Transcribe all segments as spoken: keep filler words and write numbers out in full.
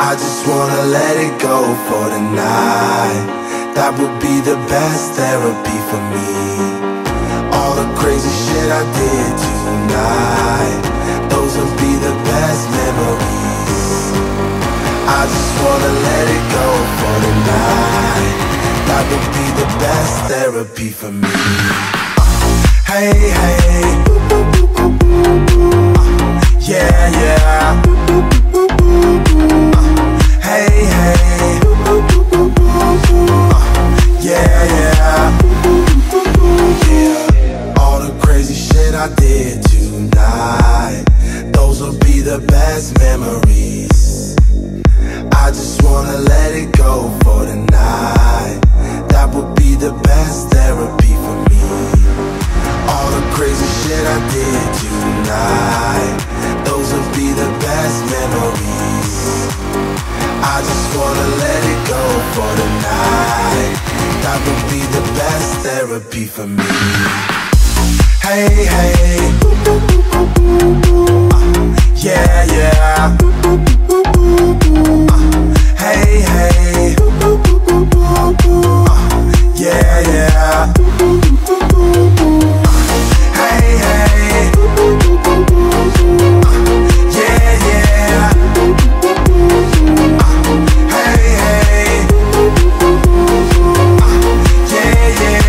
I just wanna let it go for tonight. That would be the best therapy for me. All the crazy shit I did tonight, those would be the best memories. I just wanna let it go for tonight. That would be the best therapy for me. Hey, hey, yeah, yeah. Hey, hey, yeah, yeah. Yeah. All the crazy shit I did tonight, those will be the best memories. I just wanna let it go for tonight. That would be the best therapy for me. All the crazy shit I did tonight, those will be the best memories. I just wanna let it go for tonight. That would be the best therapy for me. Hey, hey, uh, yeah, yeah. uh, Hey, hey, uh, yeah, yeah. Hey, hey, uh, yeah, yeah. Hey, hey, uh, yeah,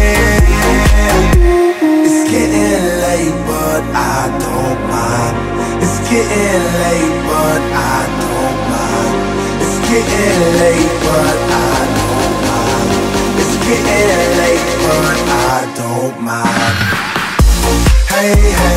yeah. It's getting late, but I don't mind. It's getting late, but I don't mind. It's getting late, but I don't mind. It's getting late, but I don't mind. Hey, hey.